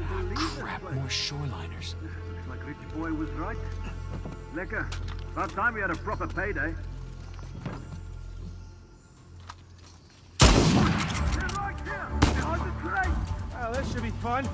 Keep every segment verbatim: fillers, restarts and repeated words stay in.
Crap, more shoreliners. Looks like Rich Boy was right. Lekker. About time we had a proper payday. They're right here! Behind the crate! Oh, that should be fun.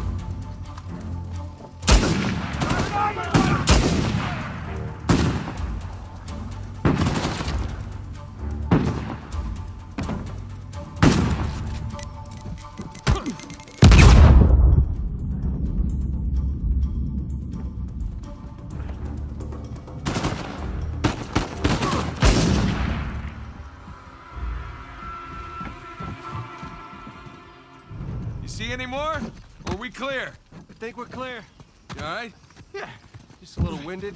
See any more? Or are we clear? I think we're clear. You all right? Yeah, just a little winded.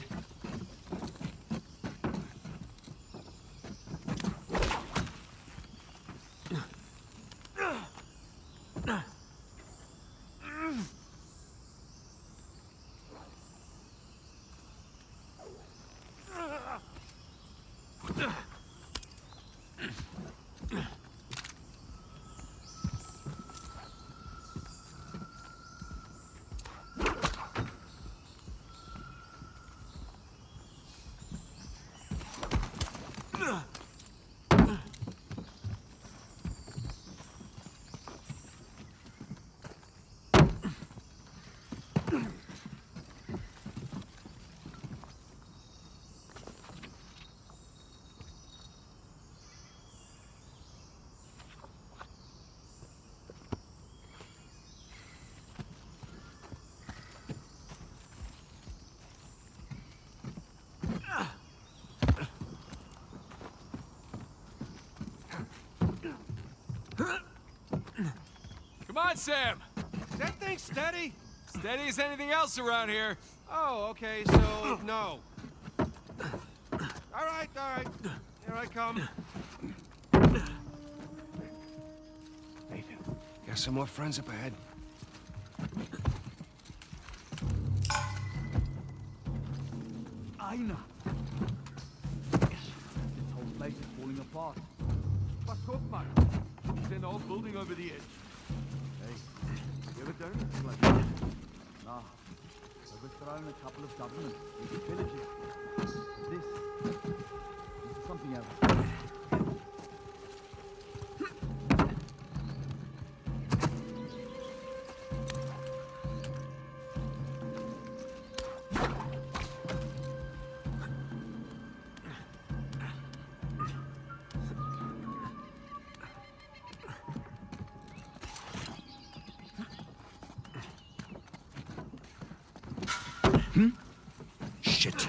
Come on, Sam! Is that thing steady? Steady as anything else around here. Oh, okay, so no. All right, all right. Here I come. Nathan, got some more friends up ahead. Aina! This whole place is falling apart. But talk, man. There's an old building over the edge. Hey, you ever done anything like this? Nah. Overthrown a couple of governments, big villages. This, this is something else. Hmm? Shit.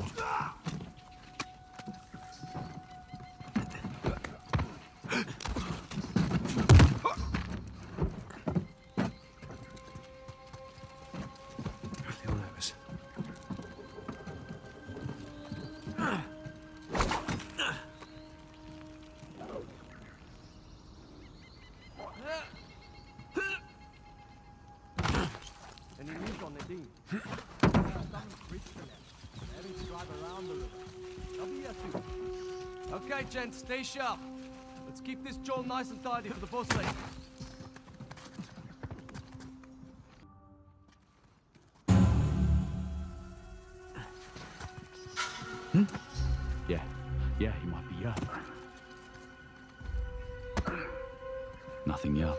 I feel nervous. Any news on Nadine? Okay, gents, stay sharp. Let's keep this joint nice and tidy for the boss lady. Hmm? Yeah. Yeah, he might be here. Nothing here.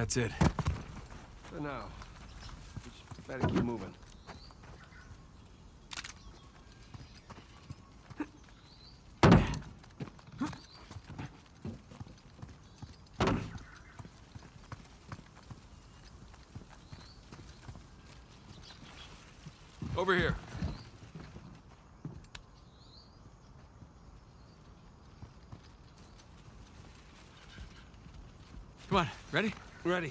that's it. For now. We should better keep moving. Over here. Come on, ready? Ready.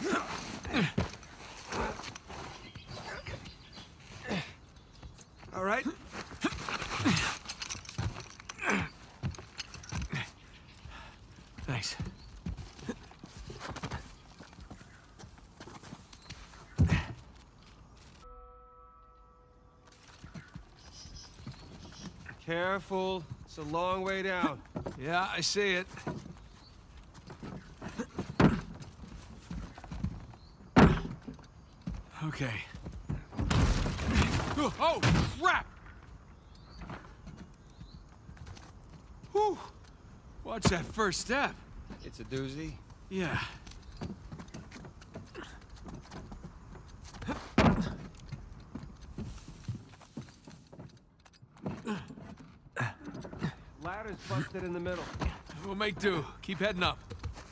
All right. Thanks. Careful. It's a long way down. Yeah, I see it. Okay. Oh, oh, crap! Whew. Watch that first step. It's a doozy. Yeah. Ladder's busted in the middle. We'll make do. Keep heading up.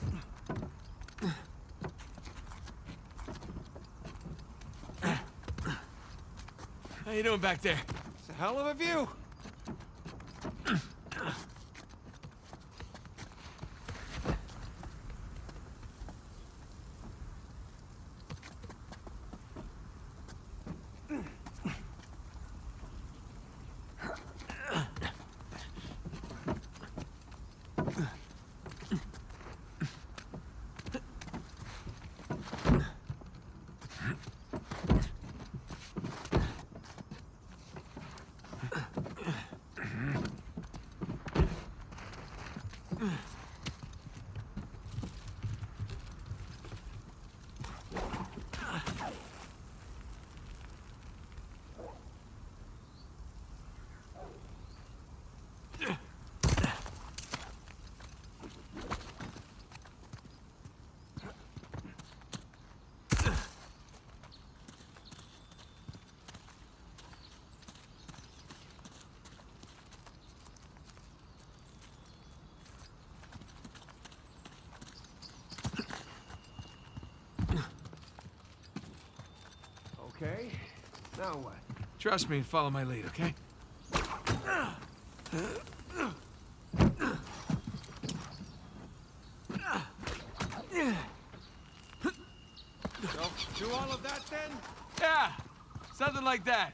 How you doing back there? It's a hell of a view. Okay. Now what? Trust me and follow my lead, okay? So, do all of that then? Yeah, something like that.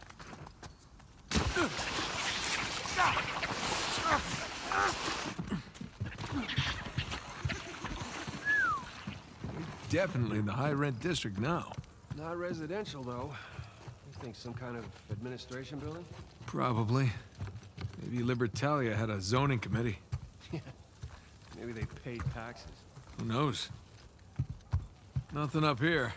Definitely in the high-rent district now. Not residential, though. You think some kind of administration building? Probably. Maybe Libertalia had a zoning committee. Maybe they paid taxes. Who knows? Nothing up here.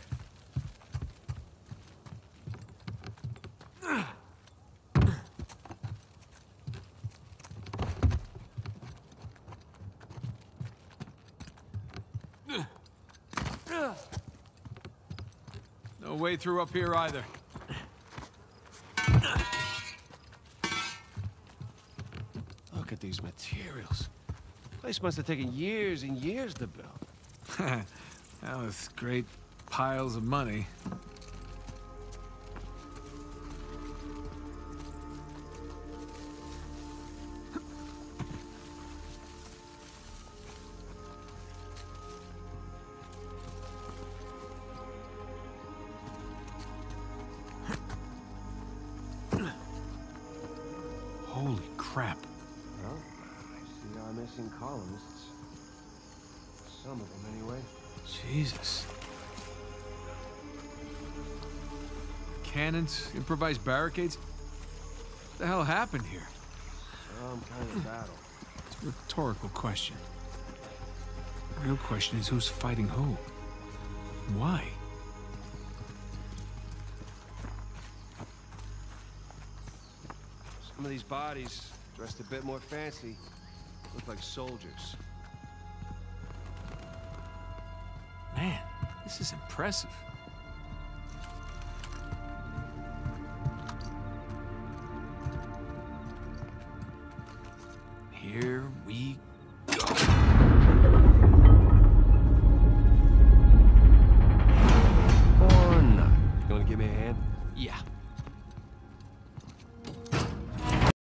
No way through up here either. Look at these materials. Place must have taken years and years to build. That was great piles of money. Holy crap. Well, I see our missing columnists. Some of them, anyway. Jesus. Cannons, improvised barricades? What the hell happened here? Some kind of battle. It's a rhetorical question. The real question is who's fighting who? Why? Some of these bodies, dressed a bit more fancy, look like soldiers. Man, This is impressive. Here we go. Or not. You wanna give me a hand? Yeah.